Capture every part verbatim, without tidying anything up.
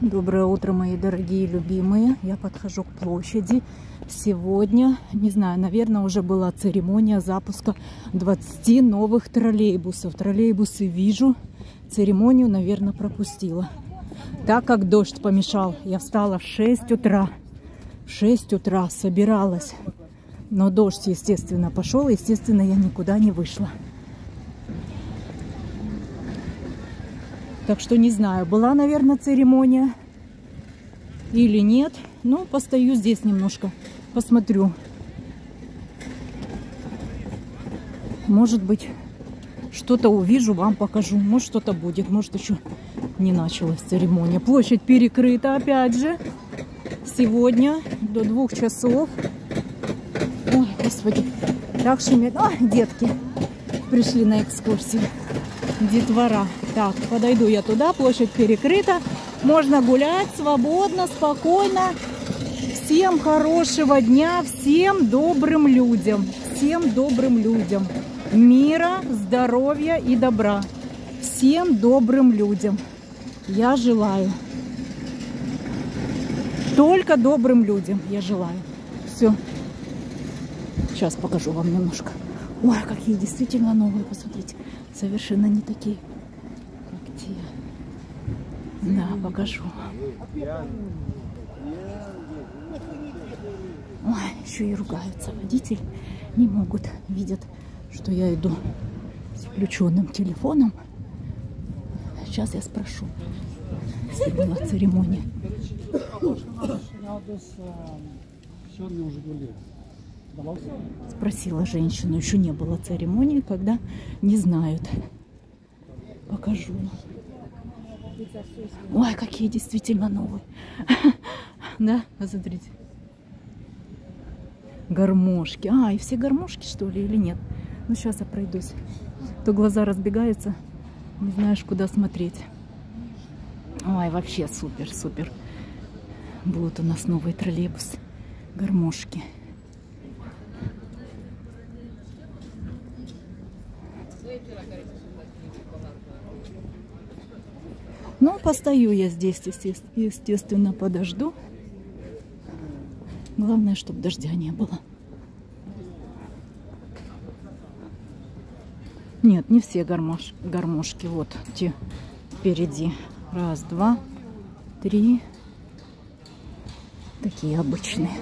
Доброе утро, мои дорогие любимые. Я подхожу к площади. Сегодня, не знаю, наверное, уже была церемония запуска двадцати новых троллейбусов. Троллейбусы вижу. Церемонию, наверное, пропустила. Так как дождь помешал, я встала в шесть утра. В шесть утра собиралась. Но дождь, естественно, пошел. Естественно, я никуда не вышла. Так что не знаю, была, наверное, церемония или нет. Ну, постою здесь немножко, посмотрю. Может быть, что-то увижу, вам покажу. Может, что-то будет. Может, еще не началась церемония. Площадь перекрыта, опять же. Сегодня до двух часов. Ой, господи, так шумит. О, детки пришли на экскурсию. Детвора. Так, подойду я туда, площадь перекрыта. Можно гулять свободно, спокойно. Всем хорошего дня, всем добрым людям. Всем добрым людям. Мира, здоровья и добра. Всем добрым людям. Я желаю. Только добрым людям я желаю. Все. Сейчас покажу вам немножко. Ой, какие действительно новые, посмотрите. Совершенно не такие, как те. Да, покажу. Ой, еще и ругаются водители. Не могут, видят, что я иду с включенным телефоном. Сейчас я спрошу, если была церемония. Спросила женщину, еще не было церемонии, когда не знают. Покажу. Ой, какие действительно новые. Да, посмотрите. Гармошки. А, и все гармошки, что ли, или нет? Ну, сейчас я пройдусь. То глаза разбегаются, не знаешь, куда смотреть. Ой, вообще супер, супер. Будут у нас новые троллейбусы. Гармошки. Ну, постою я здесь, естественно, подожду. Главное, чтобы дождя не было. Нет, не все гармош, гармошки. Вот те впереди. Раз, два, три. Такие обычные.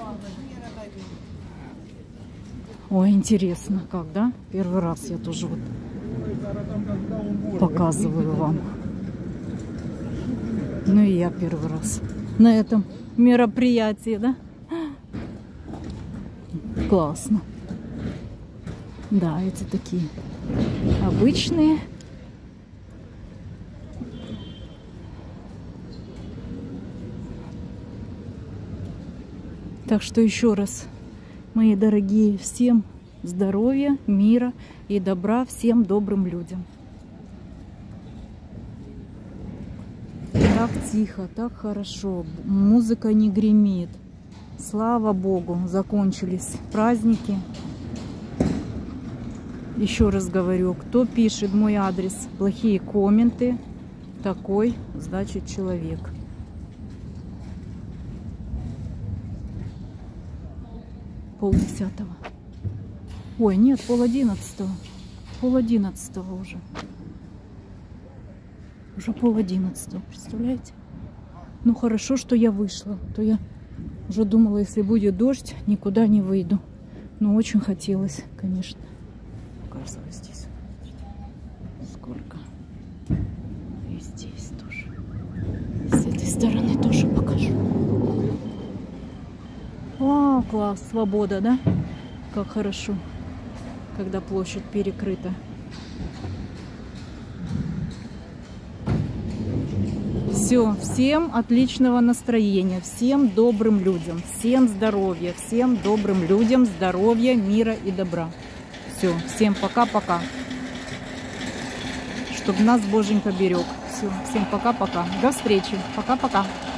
Ой, интересно, как, да? Первый раз я тоже вот показываю вам. Ну и я первый раз на этом мероприятии, да? Классно. Да, эти такие обычные. Так что еще раз, мои дорогие, всем здоровья, мира и добра, всем добрым людям. Так тихо, так хорошо, музыка не гремит. Слава Богу, закончились праздники. Еще раз говорю, кто пишет мой адрес плохие комменты, такой, значит, человек. Полдесятого. Ой, нет, пол одиннадцатого. Пол одиннадцатого уже. Уже пол одиннадцатого, представляете? Ну хорошо, что я вышла. То я уже думала, если будет дождь, никуда не выйду. Но очень хотелось, конечно. Показываю здесь. Сколько. И здесь тоже. С этой стороны тоже покажу. Вау, класс, свобода, да? Как хорошо, когда площадь перекрыта. Все, всем отличного настроения, всем добрым людям, всем здоровья, всем добрым людям, здоровья, мира и добра. Все, всем пока-пока. Чтоб нас Боженька берег. Все, всем пока-пока. До встречи. Пока-пока.